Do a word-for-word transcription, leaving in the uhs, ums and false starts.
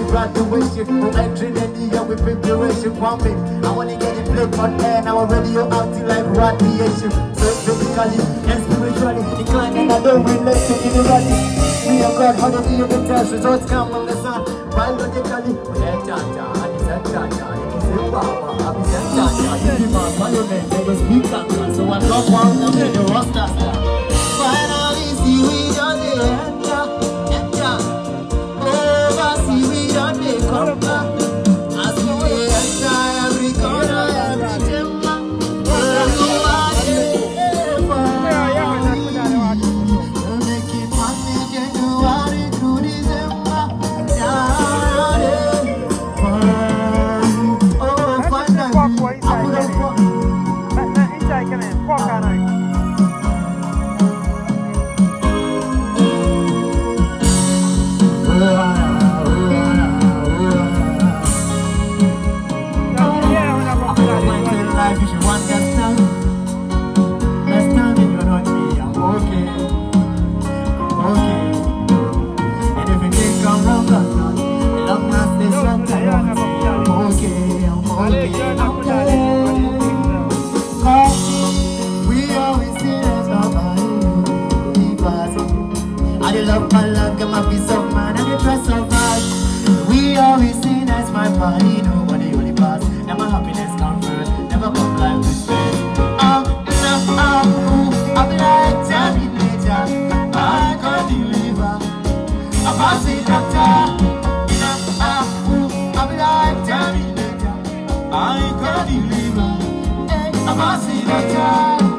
graduation. We're entering the year with preparation. One me, I wanna get it played on air. Now I'm radio acting like radiation. So physically and spiritually declining. I don't relate to anybody. We are God, how do you the test? Results come from the sun. Biologically, we are Jaja, and it's a Jaja, it's a Baba, and it's a Jaja. You give us monument, they will speak that one. So I'm not one of the rosters. Finally, see we done the enter, enter. Over, see we done the come back. As we enter every corner, every chamber. Where you are, yeah. Make it happy, January to December. If you want that time, that's time you don't me, I'm okay, okay. And if you think I'm wrong, I'm not. Love not this one time, I'm okay, I'm okay, I'm okay. Cause we always see as nobody, because I love my love, get my peace of mind, and the trust of God. We always seen as my body, nobody only pass. Now my happiness comes first. Never come like this way. Um, no, um, ooh, I'm like Terminator. I can deliver. I'm a sick doctor. No, um, ooh, I'm like Terminator. I can deliver. I'm a sick doctor.